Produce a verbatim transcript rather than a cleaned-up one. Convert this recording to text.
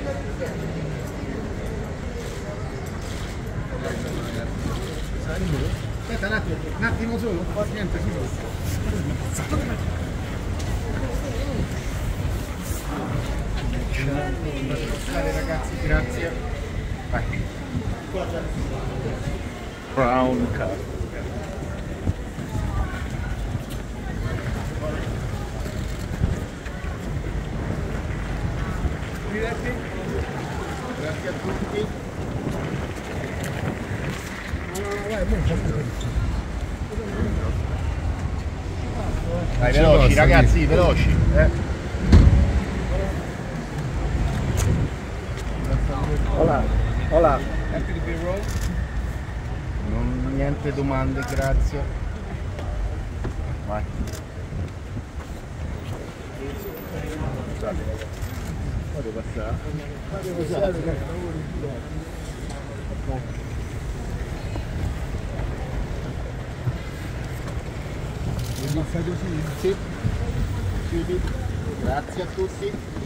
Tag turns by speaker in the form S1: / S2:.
S1: Aspetta un attimo, un attimo solo, niente, Scusate ragazzi, grazie. Vai.
S2: Brown cup.
S1: Grazie a tutti.
S2: Dai, veloci ragazzi, veloci. Eh. Hola, hola.
S1: Happy to be roll?
S2: Non, niente domande, grazie. Vai. Fate passare. Fate passare.
S1: Il massaggio sì?
S2: Sì. Chiudi. Grazie a tutti.